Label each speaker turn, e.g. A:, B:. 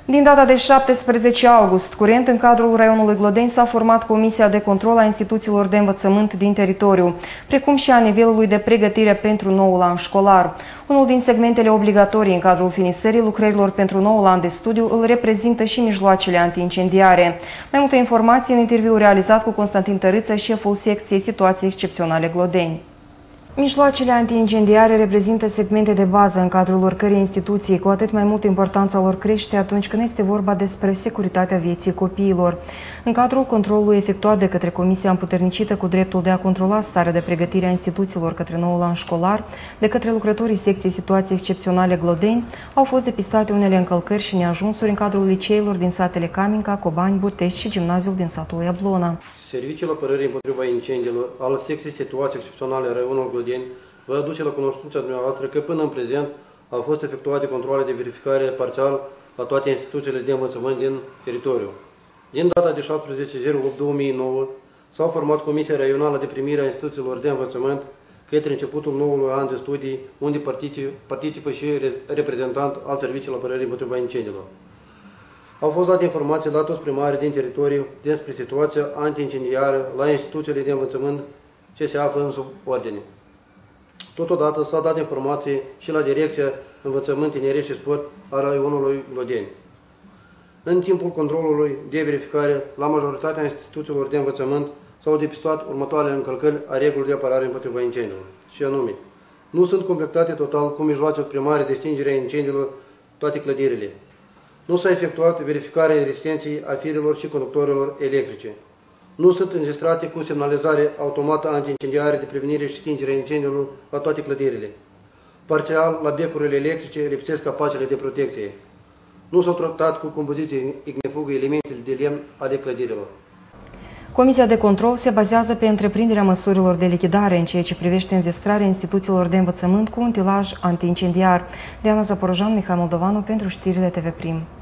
A: Din data de 17 august, curent, în cadrul raionului Glodeni s-a format Comisia de Control a instituțiilor de învățământ din teritoriu, precum și a nivelului de pregătire pentru noul an școlar. Unul din segmentele obligatorii în cadrul finisării lucrărilor pentru noul an de studiu îl reprezintă și mijloacele antiincendiare. Mai multe informații în interviu realizat cu Constantin Tărâță, șeful secției Situații Excepționale Glodeni. Mijloacele antiincendiare reprezintă segmente de bază în cadrul oricărei instituții, cu atât mai mult importanța lor crește atunci când este vorba despre securitatea vieții copiilor. În cadrul controlului efectuat de către Comisia împuternicită cu dreptul de a controla starea de pregătire a instituțiilor către noul an școlar, de către lucrătorii secției Situații Excepționale Glodeni, au fost depistate unele încălcări și neajunsuri în cadrul liceilor din satele Caminca, Cobani, Butești și gimnaziul din satul Iablona.
B: Serviciul Apărării împotriva incendiilor al secției Situații Excepționale Raionul Glodeni vă aduce la cunoștința dumneavoastră că până în prezent au fost efectuate controale de verificare parțial la toate instituțiile de învățământ din teritoriu. Din data de 17/08/2009 s-au format Comisia Raională de Primire a Instituțiilor de Învățământ către începutul noului an de studii, unde participă și reprezentant al Serviciului Apărării împotriva incendiilor. Au fost date informații la toți primarii din teritoriu despre situația antiincendiară la instituțiile de învățământ ce se află în subordine. Totodată s-a dat informații și la Direcția Învățământ, Tineret și Sport a raionului Glodeni. În timpul controlului de verificare, la majoritatea instituțiilor de învățământ s-au depistat următoarele încălcări a regulilor de apărare împotriva incendiilor, și anume: nu sunt completate total cu mijloace primare de stingere a incendiilor toate clădirile. Nu s-a efectuat verificarea rezistenței a firelor și conductorilor electrice. Nu sunt înregistrate cu semnalizare automată antiincendiare de prevenire și stingere a incendiilor la toate clădirile. Parțial, la becurile electrice lipsesc capacele de protecție. Nu s-au tratat cu compoziție ignifugă elementele de lemn ale clădirilor.
A: Comisia de control se bazează pe întreprinderea măsurilor de lichidare în ceea ce privește înzestrarea instituțiilor de învățământ cu un utilaj antiincendiar. Diana Zaporojan, Mihai Moldovanu pentru știrile TV Prim.